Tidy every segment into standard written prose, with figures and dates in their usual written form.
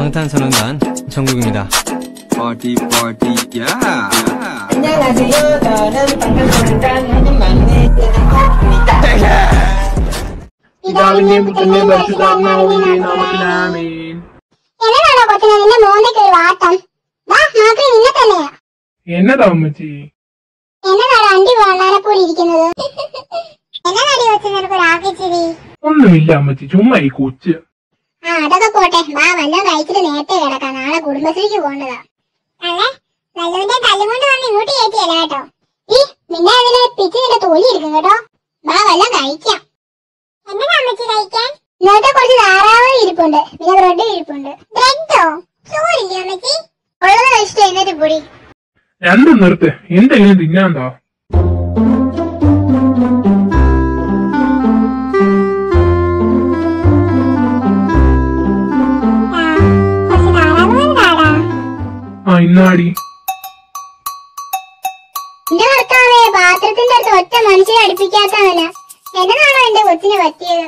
방탄소년단 정국입니다. Party party yeah. 안녕하세요. 저는 방탄소년단 한국 막내 떼입니다. പിതാവിന്റെയും പുത്രന്റെയും പരിശുദ്ധാത്മാവിന്റെയും നാമത്തിൽ ആമേൻ. എന്നതാണോ കൊച്ചിനെ നിന്റെ മോന്തയ്ക്ക് ഒരു വാട്ടം? വാ നോക്കി നിന്നെ തന്നെയാ. എന്നതാ അമ്മച്ചി? എന്നതാണോ അണ്ടി വളാനെ പോലെ ഇരിക്കുന്നത്? എന്നതാടി കൊച്ചു നിനക്കൊരു ആക്കിച്ചിരി? ഒന്നുമില്ല അമ്മച്ചി, ചുമ്മാ ഈ കൊച്ച്. അതൊക്കെ പോട്ടെ, വാ വല്ലതും കഴിച്ചിട്ട് നേരത്തെ കിടക്കാം, നാളെ കുടുംബശ്രീക്ക് പോകേണ്ടതാ. അല്ലേ വല്ലതിന്റെ തല്ലുകൊണ്ട് വന്ന് ഇങ്ങോട്ട് കയറ്റിയല്ല കേട്ടോ. ഈ നിന്നെ അതിന് പിച്ച് നിന്റെ തൊലി എടുക്കും കേട്ടോ. വാ വല്ലതും കഴിക്കാം. എന്നതാ അമ്മച്ചി കഴിക്കാൻ? ഇന്നത്തെ കുറച്ച് താറാവ് ഇരിപ്പുണ്ട്, പിന്നെ ബ്രെഡ് ഇരിപ്പുണ്ട്. ബ്രെഡോ? ചോറില്ലേ അമ്മച്ചി? ഉള്ളത് കഴിച്ചിട്ട് എന്നിട്ട് പൊടി. രണ്ടും നിർത്ത്, എന്തെങ്കിലും തിന്നാന്തോ? ഇന്നാടി എന്റെ ഭർത്താവേ, പാത്രത്തിന്റെ അടുത്ത് ഒറ്റ മനുഷ്യരെ അടുപ്പിക്കാത്തവന് എന്നതാണോ എന്റെ കൊച്ചിനെ പറ്റിയത്?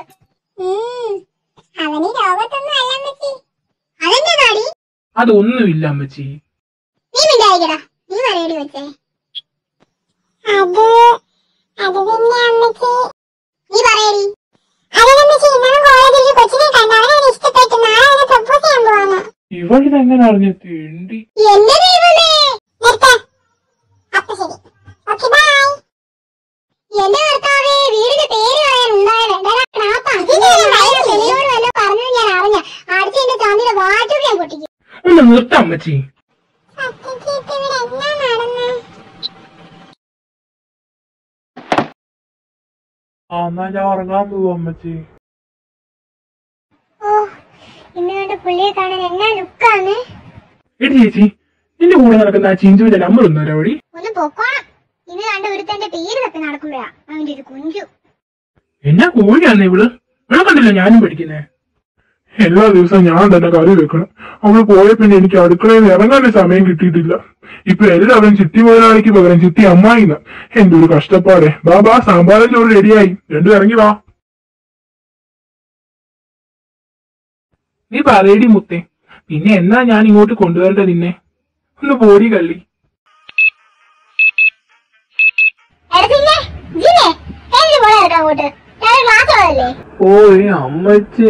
അവന് ലോകത്തൊന്നും അല്ല അമ്മച്ചി. അതെന്താ നാടി? അതൊന്നുമില്ല അമ്മച്ചി. നീ മിണ്ടായിക്കടാ, നീ പറയടി കൊച്ചേ. അത് പിന്നെ അമ്മച്ചി നീ പറയടി. അതിനമ്മച്ചി ഇന്നലെ കോളേജിൽ കൊച്ചിനെ കണ്ട, അവനെ ഇഷ്ടപ്പെട്ടു, നാളെ അവനെ പ്രപ്പോസ് ചെയ്യാൻ പോവാന്ന്. ഇവളിതെങ്ങനെ അറിഞ്ഞ തേണ്ടി? എന്റെ ദൈവമേ, നിർത്ത്. അപ്പൊ ശരി, ഓക്കേ ബൈ. എന്റെ ഭർത്താവേ, വീടിന്റെ പേര് പറയാൻ ഉണ്ടായോട് വല്ല പറഞ്ഞത് ഞാൻ അറിഞ്ഞ അടുത്ത് എന്റെ ചാന്തിയുടെ വാറ്റൊക്കെ ഞാൻ പൊട്ടിക്കും. ഒന്ന് നിർത്താം അമ്മച്ചി. എന്നാ ഞാൻ ഉറങ്ങാൻ പോവാ അമ്മച്ചി. ഓ, ഇന്ന് കണ്ട പുള്ളിയെ കാണാൻ എന്നാ ലുക്കാണ്. എടി ചേച്ചി, നിന്റെ കൂടെ നടക്കുന്ന ആ ചിഞ്ചുവിന്റെ നമ്പർ ഒന്നും വരാവടി. ഒന്ന് പൊക്കോണം. ഇന്ന് കണ്ട ഒരുത്തന്റെ പേര് തപ്പി നടക്കുമ്പോഴാ അവന്റെ ഒരു കുഞ്ചു. എന്നാ കോഴിയാന്ന് ഇവള്? ഇവിടെ കണ്ടില്ല ഞാനും പഠിക്കുന്നേ. എല്ലാ ദിവസവും ഞാൻ തന്നെ കറി വെക്കണം. അവള് പോയ പിന്നെ എനിക്ക് അടുക്കളയിൽ നിന്ന് ഇറങ്ങാൻ സമയം കിട്ടിയിട്ടില്ല. ഇപ്പൊ എല്ലാവരും ചിട്ടി മുതലാളിക്ക് പകരം ചിട്ടി അമ്മായിന്ന്. എന്തൊരു കഷ്ടപ്പാടെ. ബാബാ, സാമ്പാറും ചോറ് റെഡിയായി, രണ്ടും ഇറങ്ങി വാ. നീ പറയടി മുത്തേ, പിന്നെ എന്നാ ഞാൻ ഇങ്ങോട്ട് കൊണ്ടുവരേണ്ടത് നിന്നെ? ഒന്ന് പോടി കള്ളി. ഓ അമ്മച്ചി.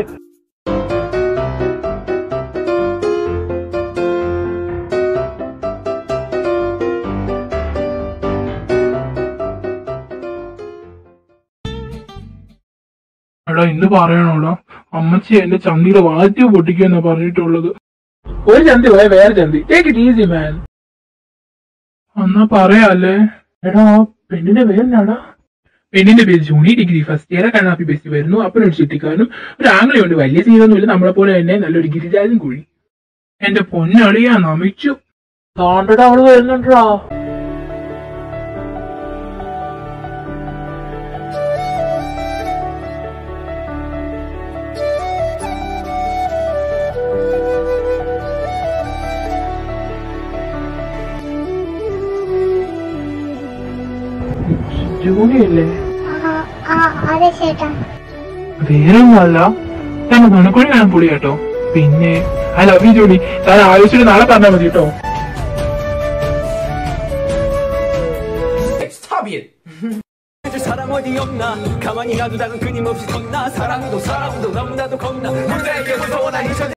എടാ, ഇന്ന് പറയണോടാ, അമ്മച്ചി എന്റെ ചന്തിയുടെ വാറ്റി പൊട്ടിക്കുമെന്നാ പറഞ്ഞിട്ടുള്ളത്. ഒരു ചന്തി പോയ വേറെ ചന്തി. Take it easy man. എന്നാ പറയാല്ലേ. എടാ, പെണ്ണിന്റെ പേരെന്നാടാ? പെണ്ണിന്റെ പേര് ജൂണി, ഡിഗ്രി ഫസ്റ്റ് ഇയർ, കണ്ണാപ്പി ബെസ്റ്റ് വരുന്നു. അപ്പനൊരു ചുറ്റിക്കാനും ഒരു ആംഗ്ലയുണ്ട്. വലിയ സീനൊന്നുമില്ല, നമ്മളെ പോലെ തന്നെ നല്ലൊരു ഗിരിജാലും കുഴി. എന്റെ പൊന്നളിയാ, നമിച്ചു. താണ്ടടാ, അവള് വരുന്നുണ്ടാ. ജൂണിയല്ലേ? വേറൊന്നല്ല, തന്നെ നുണക്കുഴി കാണാൻ പൊളി കേട്ടോ. പിന്നെ ഐ ലവ് യു ജൂണി. താൻ ആലോചിച്ചിട്ട് നാളെ പറഞ്ഞാൽ മതി കേട്ടോ. 사람 어디 없나 가만히 놔두다간 끊임없이 덧나 사랑도 너무나도 겁나 누구에게 무서워 나